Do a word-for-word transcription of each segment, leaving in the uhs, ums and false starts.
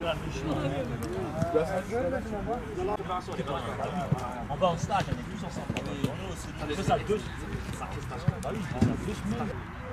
On va en stage avec tous ensemble. Ça fait ça deux. Bah oui, ça fait deux semaines.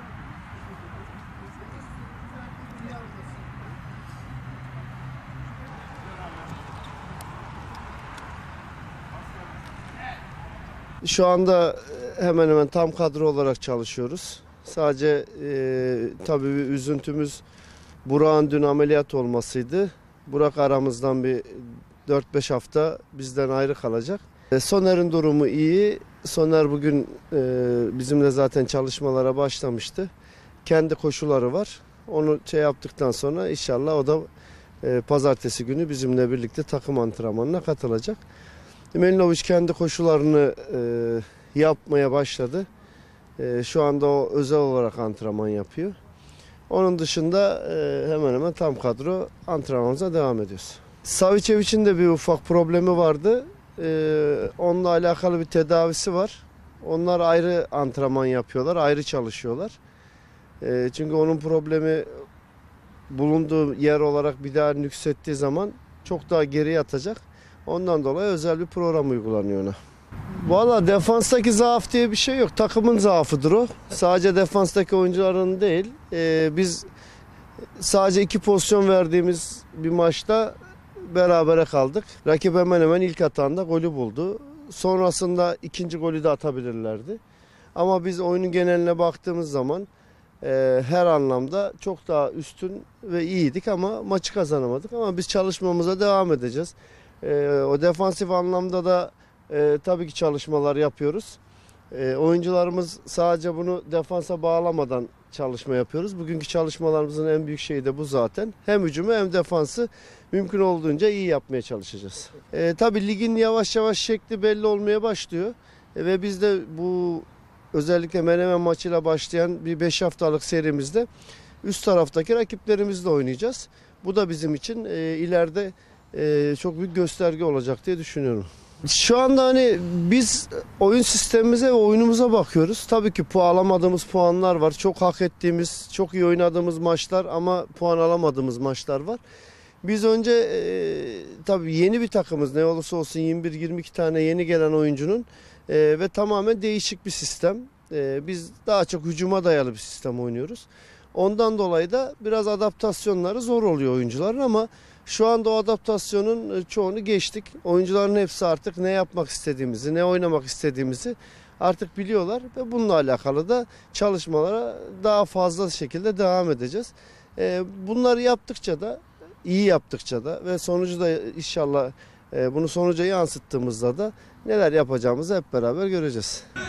Şu anda hemen hemen tam kadro olarak çalışıyoruz. Sadece e, tabii bir üzüntümüz Burak'ın dün ameliyat olmasıydı. Burak aramızdan bir dört beş hafta bizden ayrı kalacak. E, Soner'in durumu iyi. Soner bugün e, bizimle zaten çalışmalara başlamıştı. Kendi koşuları var. Onu şey yaptıktan sonra inşallah o da e, pazartesi günü bizimle birlikte takım antrenmanına katılacak. Melilovic kendi koşularını e, yapmaya başladı. E, şu anda o özel olarak antrenman yapıyor. Onun dışında e, hemen hemen tam kadro antrenmanımıza devam ediyoruz. Savicevic'in de bir ufak problemi vardı. E, onunla alakalı bir tedavisi var. Onlar ayrı antrenman yapıyorlar, ayrı çalışıyorlar. E, çünkü onun problemi bulunduğu yer olarak bir daha nüksettiği zaman çok daha geri yatacak. Ondan dolayı özel bir program uygulanıyor ona. Valla defanstaki zaaf diye bir şey yok. Takımın zaafıdır o. Sadece defanstaki oyuncuların değil. Ee, biz sadece iki pozisyon verdiğimiz bir maçta berabere kaldık. Rakip hemen hemen ilk atağında golü buldu. Sonrasında ikinci golü de atabilirlerdi. Ama biz oyunun geneline baktığımız zaman e, her anlamda çok daha üstün ve iyiydik ama maçı kazanamadık. Ama biz çalışmamıza devam edeceğiz. E, o defansif anlamda da e, tabii ki çalışmalar yapıyoruz. E, oyuncularımız sadece bunu defansa bağlamadan çalışma yapıyoruz. Bugünkü çalışmalarımızın en büyük şeyi de bu zaten. Hem hücumu hem defansı mümkün olduğunca iyi yapmaya çalışacağız. E, tabii ligin yavaş yavaş şekli belli olmaya başlıyor. E, ve biz de bu özellikle Menemen maçıyla başlayan bir beş haftalık serimizde üst taraftaki rakiplerimizle oynayacağız. Bu da bizim için e, ileride e, çok büyük gösterge olacak diye düşünüyorum. Şu anda hani biz oyun sistemimize ve oyunumuza bakıyoruz. Tabii ki puan alamadığımız puanlar var. Çok hak ettiğimiz, çok iyi oynadığımız maçlar ama puan alamadığımız maçlar var. Biz önce e, tabii yeni bir takımız, ne olursa olsun yirmi bir yirmi iki tane yeni gelen oyuncunun e, ve tamamen değişik bir sistem. E, biz daha çok hücuma dayalı bir sistem oynuyoruz. Ondan dolayı da biraz adaptasyonları zor oluyor oyuncuların ama şu anda o adaptasyonun çoğunu geçtik. Oyuncuların hepsi artık ne yapmak istediğimizi, ne oynamak istediğimizi artık biliyorlar ve bununla alakalı da çalışmalara daha fazla şekilde devam edeceğiz. Bunları yaptıkça da, iyi yaptıkça da ve sonucu da inşallah bunu sonuca yansıttığımızda da neler yapacağımızı hep beraber göreceğiz.